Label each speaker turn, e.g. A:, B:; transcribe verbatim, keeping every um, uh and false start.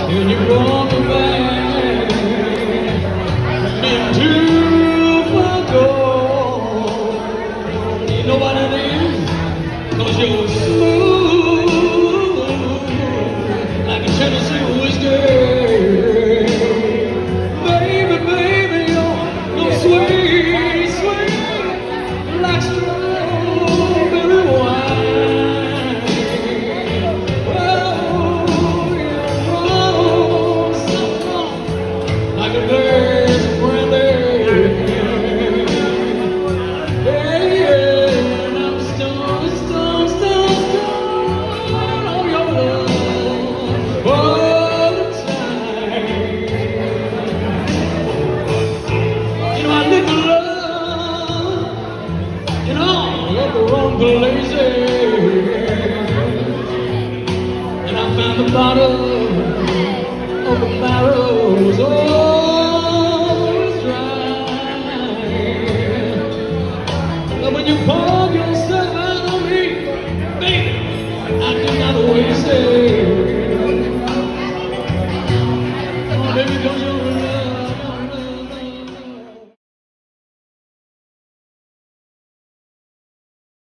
A: and you brought me back into my goal. You know what it is? 'Cause you're smooth like a Tennessee whiskey. Baby, baby, you're so sweet, sweet like strawberry wine. Oh, you're so like a glass of brandy. Yeah, yeah, and I'm stoned, stoned, stoned, stoned on your love all the time. You know, I live for love, you know, I love the wrong places, and I found the bottom of the barrels always dry. But when you pour yourself out on me, baby, I cannot waste it. Oh, baby, 'cause you're